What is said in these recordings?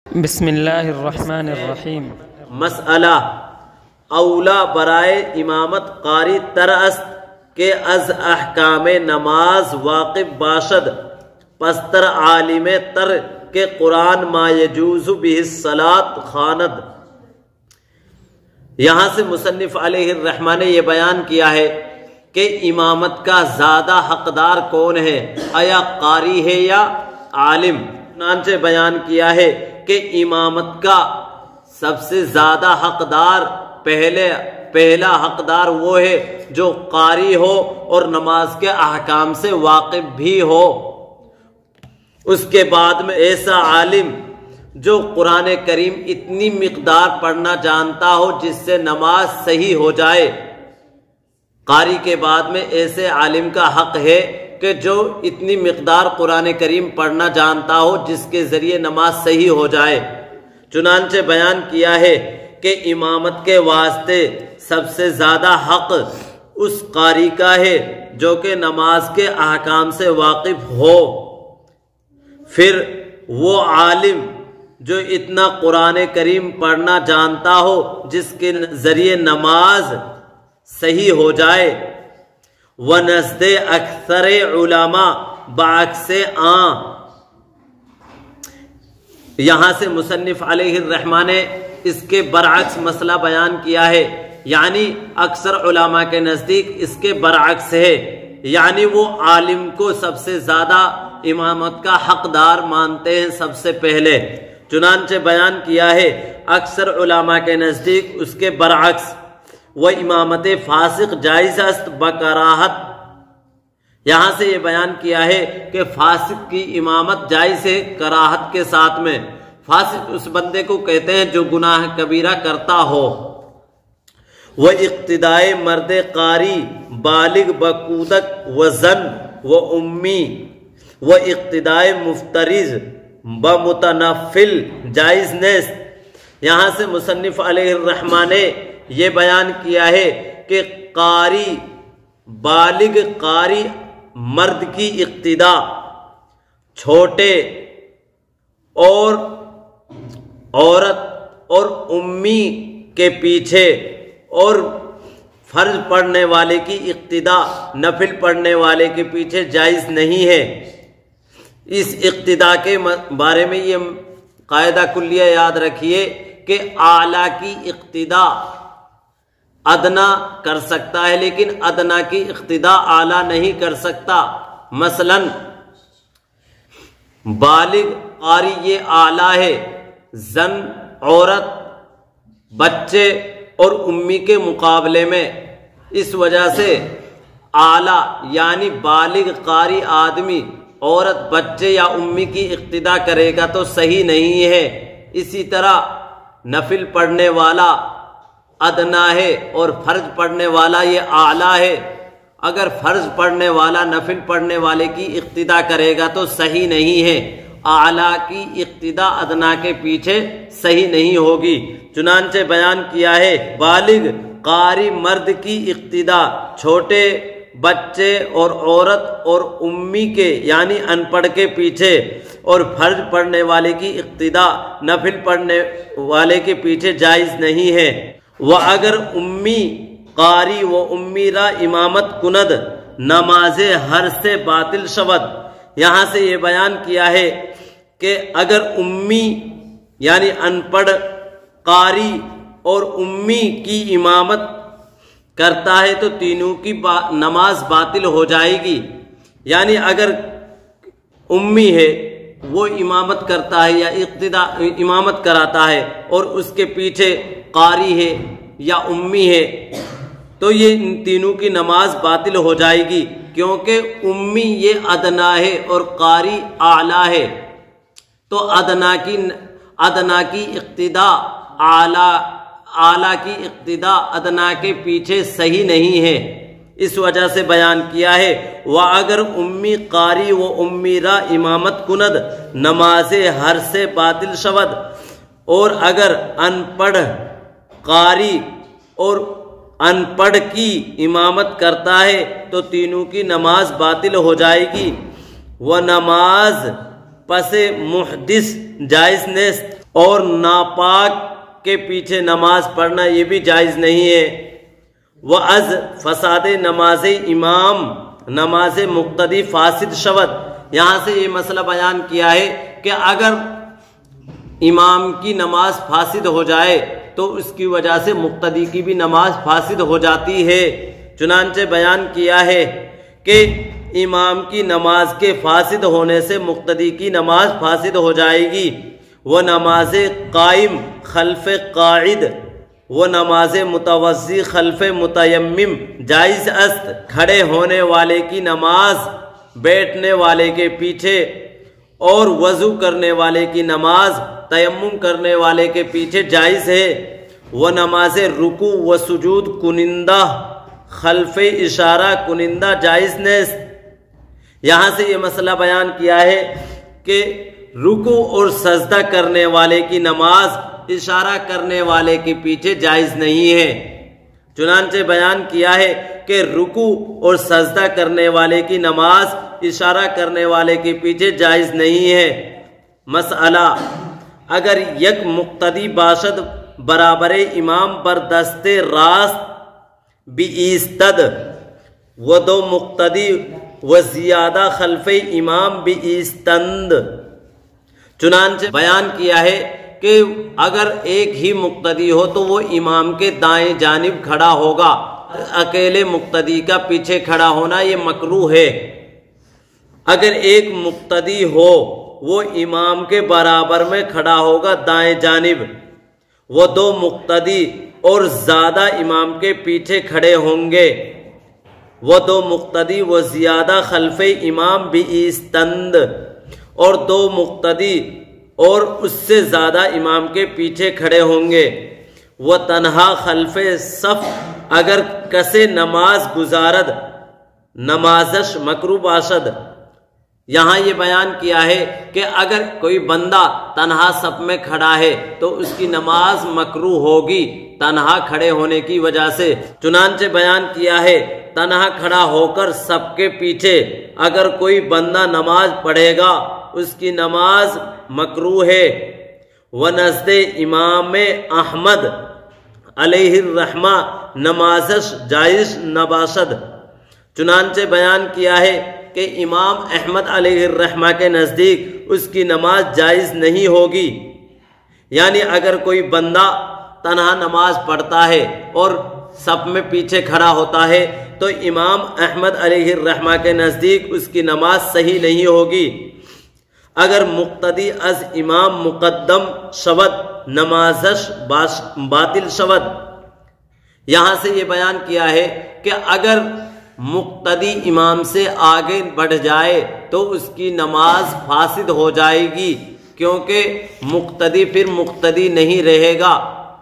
بسم اللہ الرحمن الرحیم۔ مسئلہ اولا برائے امامت قاری تر است کہ از احکام نماز واقف باشد پستر عالم تر کہ قرآن ما یجوز به الصلاۃ خواند۔ یہاں سے مصنف علیہ الرحمہ نے یہ بیان کیا ہے کہ امامت کا زیادہ حقدار کون ہے، آیا قاری ہے یا عالم؟ چنانچہ بیان کیا ہے کہ امامت کا سب سے زیادہ حقدار پہلا حقدار وہ ہے جو قاری ہو اور نماز کے احکام سے واقف بھی ہو۔ اس کے بعد میں ایسا عالم جو قرآن کریم اتنی مقدار پڑھنا جانتا ہو جس سے نماز صحیح ہو جائے۔ قاری کے بعد میں ایسے عالم کا حق ہے کہ جو اتنی مقدار قرآن کریم پڑھنا جانتا ہو جس کے ذریعے نماز صحیح ہو جائے۔ چنانچہ بیان کیا ہے کہ امامت کے واسطے سب سے زیادہ حق اس قاری کا ہے جو کہ نماز کے احکام سے واقف ہو، پھر وہ عالم جو اتنا قرآن کریم پڑھنا جانتا ہو جس کے ذریعے نماز صحیح ہو جائے۔ وَنَزْدِ اکثر علماء بعکس یہاں سے مصنف علیہ الرحمہ نے اس کے برعکس مسئلہ بیان کیا ہے، یعنی اکثر علماء کے نزدیک اس کے برعکس ہے، یعنی وہ عالم کو سب سے زیادہ امامت کا حقدار مانتے ہیں سب سے پہلے۔ چنانچہ بیان کیا ہے اکثر علماء کے نزدیک اس کے برعکس وہ امامت فاسق جائز است بکراہت۔ یہاں سے یہ بیان کیا ہے کہ فاسق کی امامت جائز ہے کراہت کے ساتھ میں۔ فاسق اس بندے کو کہتے ہیں جو گناہ کبیرہ کرتا ہو۔ وہ اقتدائے مرد قاری بالغ بکودک و زن و امی و اقتدائے مفترض بمتنفل جائز نیست۔ یہاں سے مصنف علیہ الرحمہ نے یہ بیان کیا ہے کہ قاری بالغ قاری مرد کی اقتدا چھوٹے اور عورت اور امی کے پیچھے اور فرض پڑھنے والے کی اقتدا نفل پڑھنے والے کے پیچھے جائز نہیں ہے۔ اس اقتدا کے بارے میں یہ قاعدہ کلیہ یاد رکھیے کہ اعلیٰ کی اقتدا ادنا کر سکتا ہے لیکن ادنا کی اقتدا اعلیٰ نہیں کر سکتا۔ مثلا بالغ قاری یہ اعلیٰ ہے زن عورت بچے اور امی کے مقابلے میں، اس وجہ سے اعلیٰ یعنی بالغ قاری آدمی عورت بچے یا امی کی اقتدا کرے گا تو صحیح نہیں ہے۔ اسی طرح نفل پڑھنے والا ادنا ہے اور فرض پڑھنے والا یہ اعلیٰ ہے۔ اگر فرض پڑھنے والا نفل پڑھنے والے کی اقتدا کرے گا تو صحیح نہیں ہے، اعلیٰ کی اقتدا ادنا کے پیچھے صحیح نہیں ہوگی۔ چنانچہ بیان کیا ہے بالغ قاری مرد کی اقتدا چھوٹے بچے اور عورت اور امی کے یعنی ان پڑھ کے پیچھے، اور فرض پڑھنے والے کی اقتدا نفل پڑھنے والے کے پیچھے جائز نہیں ہے۔ وہ اگر امی قاری و امی را امامت کند نماز ہر سے باطل شود۔ یہاں سے یہ بیان کیا ہے کہ اگر امی یعنی ان پڑھ قاری اور امی کی امامت کرتا ہے تو تینوں کی نماز باطل ہو جائے گی۔ یعنی اگر امی ہے وہ امامت کرتا ہے یا امامت کراتا ہے اور اس کے پیچھے قاری ہے یا امی ہے تو یہ ان تینوں کی نماز باطل ہو جائے گی، کیونکہ امی یہ ادنا ہے اور قاری اعلیٰ ہے، تو ادنا کی اقتدا اعلیٰ کی اقتدا ادنا کے پیچھے صحیح نہیں ہے۔ اس وجہ سے بیان کیا ہے وَأَگر امی قاری و امی را امامت کند نماز ہر سے باطل شود۔ اور اگر ان پڑھ قاری اور ان پڑھ کی امامت کرتا ہے تو تینوں کی نماز باطل ہو جائے گی۔ وہ نماز پس محدث جائز نیست۔ اور ناپاک کے پیچھے نماز پڑھنا یہ بھی جائز نہیں ہے۔ وَأَز فساد نماز امام نماز مقتدی فاسد شود، یہاں سے یہ مسئلہ بیان کیا ہے کہ اگر امام کی نماز فاسد ہو جائے تو اس کی وجہ سے مقتدی کی بھی نماز فاسد ہو جاتی ہے۔ چنانچہ بیان کیا ہے کہ امام کی نماز کے فاسد ہونے سے مقتدی کی نماز فاسد ہو جائے گی۔ وہ نماز قائم خلف قاعد وہ نماز متوضی خلف متیمم جائز است، کھڑے ہونے والے کی نماز بیٹھنے والے کے پیچھے اور وضو کرنے والے کی نماز تیمم کرنے والے کے پیچھے جائز ہے۔ وہ نماز رکوع و سجود کنندہ خلف اشارہ کنندہ جائز نیست۔ یہاں سے یہ مسئلہ بیان کیا ہے کہ رکوع اور سجدہ کرنے والے کی نماز اشارہ کرنے والے کے پیچھے جائز نہیں ہے۔ چنانچہ بیان کیا ہے کہ رکوع اور سجدہ کرنے والے کی نماز اشارہ کرنے والے کے پیچھے جائز نہیں ہے۔ مسئلہ، اگر یک مقتدی باشد برابر امام بر دست راست بی ایستد و دو مقتدی و زیادہ خلف امام بی ایستند، چنانچہ بیان کیا ہے کہ اگر ایک ہی مقتدی ہو تو وہ امام کے دائیں جانب کھڑا ہوگا، اکیلے مقتدی کا پیچھے کھڑا ہونا یہ مکروہ ہے۔ اگر ایک مقتدی ہو وہ امام کے برابر میں کھڑا ہوگا دائیں جانب، وہ دو مقتدی اور زیادہ امام کے پیچھے کھڑے ہوں گے، وہ دو مقتدی و زیادہ خلف امام بھی ایستند، اور دو مقتدی اور اس سے زیادہ امام کے پیچھے کھڑے ہوں گے۔ وہ تنہا خلف صف اگر کسے نماز گزارد نمازش مکروہ باشد، یہاں یہ بیان کیا ہے کہ اگر کوئی بندہ تنہا صف میں کھڑا ہے تو اس کی نماز مکروہ ہوگی تنہا کھڑے ہونے کی وجہ سے۔ چنانچہ بیان کیا ہے تنہا کھڑا ہو کر سب کے پیچھے اگر کوئی بندہ نماز پڑھے گا اس کی نماز مکروہ ہے۔ وَنَزْدِ امام احمد علیہ الرحمہ نمازش جائز نباشد، چنانچہ بیان کیا ہے کہ امام احمد علیہ الرحمہ کے نزدیک اس کی نماز جائز نہیں ہوگی۔ یعنی اگر کوئی بندہ تنہا نماز پڑھتا ہے اور سب میں پیچھے کھڑا ہوتا ہے تو امام احمد علیہ الرحمہ کے نزدیک اس کی نماز صحیح نہیں ہوگی۔ اگر مقتدی از امام مقدم شود نمازش باطل شود، یہاں سے یہ بیان کیا ہے کہ اگر مقتدی امام سے آگے بڑھ جائے تو اس کی نماز فاسد ہو جائے گی، کیونکہ مقتدی پھر مقتدی نہیں رہے گا۔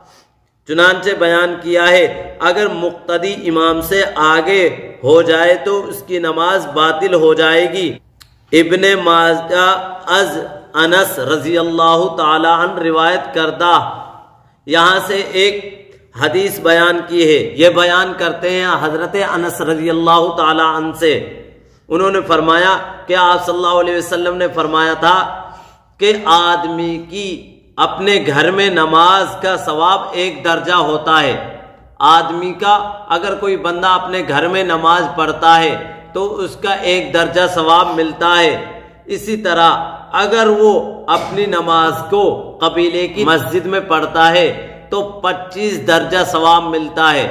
چنانچہ بیان کیا ہے اگر مقتدی امام سے آگے ہو جائے تو اس کی نماز باطل ہو جائے گی۔ ابن ماجہ از انس رضی اللہ تعالی عنہ روایت کردہ یہاں سے ایک حدیث بیان کی ہے۔ یہ بیان کرتے ہیں حضرت انس رضی اللہ تعالی عنہ سے، انہوں نے فرمایا کہ آپ صلی اللہ علیہ وسلم نے فرمایا تھا کہ آدمی کی اپنے گھر میں نماز کا ثواب 1 درجہ ہوتا ہے۔ آدمی کا اگر کوئی بندہ اپنے گھر میں نماز پڑھتا ہے تو اس کا 1 درجہ ثواب ملتا ہے۔ اسی طرح اگر وہ اپنی نماز کو قبیلے کی مسجد میں پڑھتا ہے تو 25 درجہ ثواب ملتا ہے،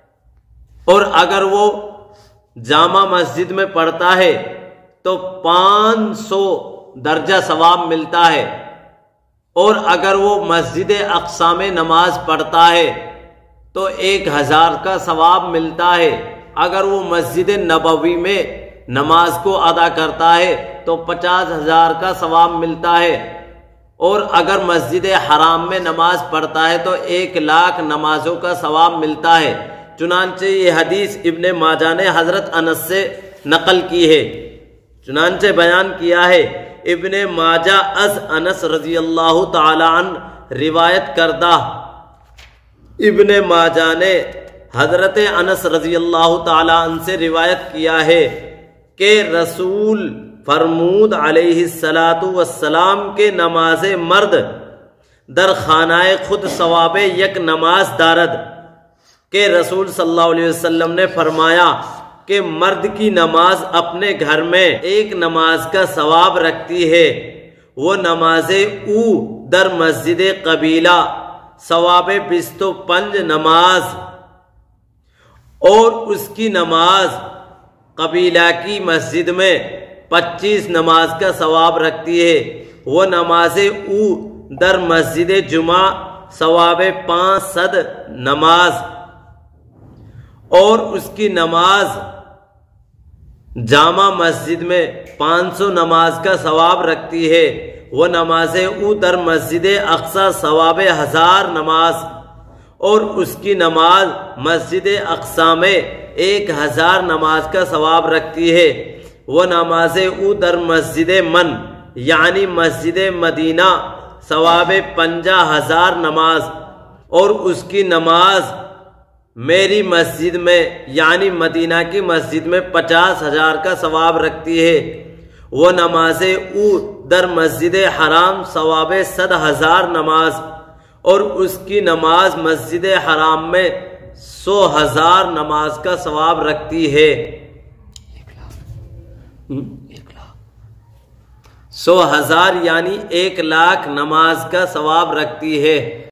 اور اگر وہ جامع مسجد میں پڑھتا ہے تو 500 درجہ ثواب ملتا ہے، اور اگر وہ مسجد اقصی میں نماز پڑھتا ہے تو 1000 کا ثواب ملتا ہے۔ اگر وہ مسجد نبوی میں نماز کو ادا کرتا ہے تو 50,000 کا ثواب ملتا ہے، اور اگر مسجد حرام میں نماز پڑھتا ہے تو 1,00,000 نمازوں کا ثواب ملتا ہے۔ چنانچہ یہ حدیث ابن ماجہ نے حضرت انس سے نقل کی ہے۔ چنانچہ بیان کیا ہے ابن ماجہ از انس رضی اللہ تعالی عنہ روایت کردہ، ابن ماجہ نے حضرت انس رضی اللہ تعالی عنہ سے روایت کیا ہے کہ رسول فرمود علیہ الصلاۃ والسلام کے نماز مرد در خانہ خود ثواب یک نماز دارد کہ رسول صلی اللہ علیہ وسلم نے فرمایا کہ مرد کی نماز اپنے گھر میں ایک نماز کا ثواب رکھتی ہے، وہ نماز او در مسجد قبیلہ ثواب 25 نماز، اور اس کی نماز قبیلہ کی مسجد میں 25 نماز کا ثواب رکھتی ہے، وہ نماز او در مسجد جمعہ ثواب 500 نماز، اور اس کی نماز جامع مسجد میں 500 نماز کا ثواب رکھتی ہے، وہ نماز او در مسجد اقصی ثواب 1000 نماز، اور اس کی نماز مسجد اقصی میں 1000 نماز کا ثواب رکھتی ہے، وہ نماز او در مسجد من یعنی مسجد مدینہ ثواب 50,000 نماز، اور اس کی نماز میری مسجد میں یعنی مدینہ کی مسجد میں 50,000 کا ثواب رکھتی ہے، وہ نماز او در مسجد حرام ثواب 100,000 نماز، اور اس کی نماز مسجد حرام میں 100,000 نماز کا ثواب رکھتی ہے۔ 100,000 یعنی 1,00,000 نماز کا ثواب رکھتی ہے۔